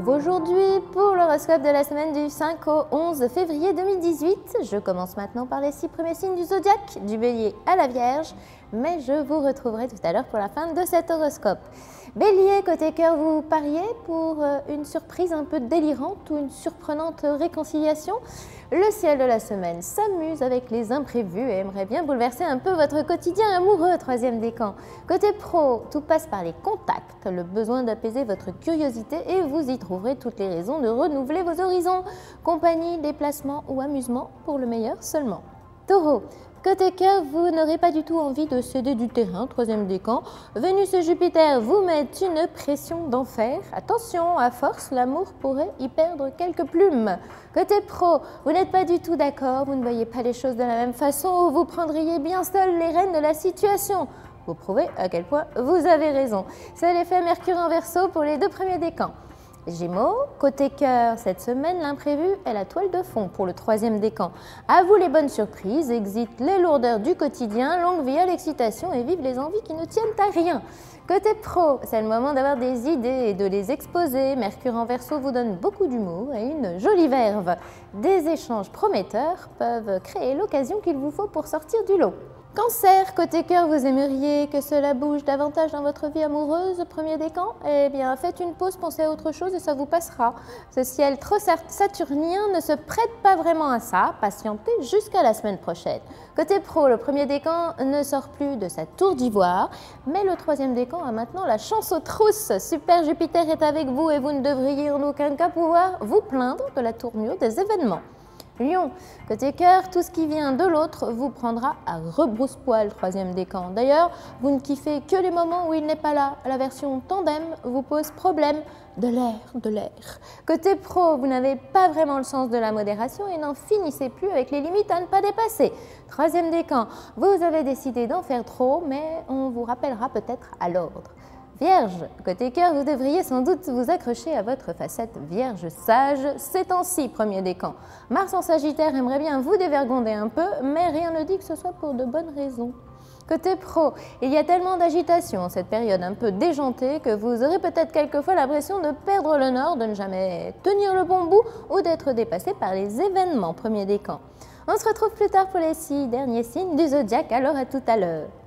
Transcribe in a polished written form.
retrouve aujourd'hui pour l'horoscope de la semaine du 5 au 11 février 2018. Je commence maintenant par les 6 premiers signes du zodiaque, du Bélier à la Vierge, mais je vous retrouverai tout à l'heure pour la fin de cet horoscope. Bélier, côté cœur, vous pariez pour une surprise un peu délirante ou une surprenante réconciliation. Le ciel de la semaine s'amuse avec les imprévus et aimerait bien bouleverser un peu votre quotidien amoureux, troisième décan. Côté pro, tout passe par les contacts, le besoin d'apaiser votre curiosité et vous y trouverez toutes les raisons de renouveler vos horizons. Compagnie, déplacement ou amusement, pour le meilleur seulement. Taureau, côté cœur, vous n'aurez pas du tout envie de céder du terrain, troisième décan. Vénus et Jupiter vous mettent une pression d'enfer. Attention, à force, l'amour pourrait y perdre quelques plumes. Côté pro, vous n'êtes pas du tout d'accord, vous ne voyez pas les choses de la même façon ou vous prendriez bien seul les rênes de la situation. Vous prouvez à quel point vous avez raison. C'est l'effet Mercure en Verseau pour les 2 premiers décans. Gémeaux, côté cœur, cette semaine, l'imprévu est la toile de fond pour le 3e décan. À vous les bonnes surprises, exit les lourdeurs du quotidien, longue vie à l'excitation et vive les envies qui ne tiennent à rien. Côté pro, c'est le moment d'avoir des idées et de les exposer. Mercure en Verseau vous donne beaucoup d'humour et une jolie verve. Des échanges prometteurs peuvent créer l'occasion qu'il vous faut pour sortir du lot. Cancer, côté cœur, vous aimeriez que cela bouge davantage dans votre vie amoureuse, premier décan? Eh bien, faites une pause, pensez à autre chose et ça vous passera. Ce ciel trop saturnien ne se prête pas vraiment à ça, patientez jusqu'à la semaine prochaine. Côté pro, le premier décan ne sort plus de sa tour d'ivoire, mais le 3e décan a maintenant la chance aux trousses. Super Jupiter est avec vous et vous ne devriez en aucun cas pouvoir vous plaindre de la tournure des événements. Lion, côté cœur, tout ce qui vient de l'autre vous prendra à rebrousse-poil, 3e décan. D'ailleurs, vous ne kiffez que les moments où il n'est pas là. La version tandem vous pose problème. De l'air. Côté pro, vous n'avez pas vraiment le sens de la modération et n'en finissez plus avec les limites à ne pas dépasser. 3e décan, vous avez décidé d'en faire trop, mais on vous rappellera peut-être à l'ordre. Vierge, côté cœur, vous devriez sans doute vous accrocher à votre facette vierge sage ces temps-ci, premier décan. Mars en Sagittaire aimerait bien vous dévergonder un peu, mais rien ne dit que ce soit pour de bonnes raisons. Côté pro, il y a tellement d'agitation en cette période un peu déjantée que vous aurez peut-être quelquefois l'impression de perdre le nord, de ne jamais tenir le bon bout ou d'être dépassé par les événements, premier décan. On se retrouve plus tard pour les 6 derniers signes du zodiaque, alors à tout à l'heure.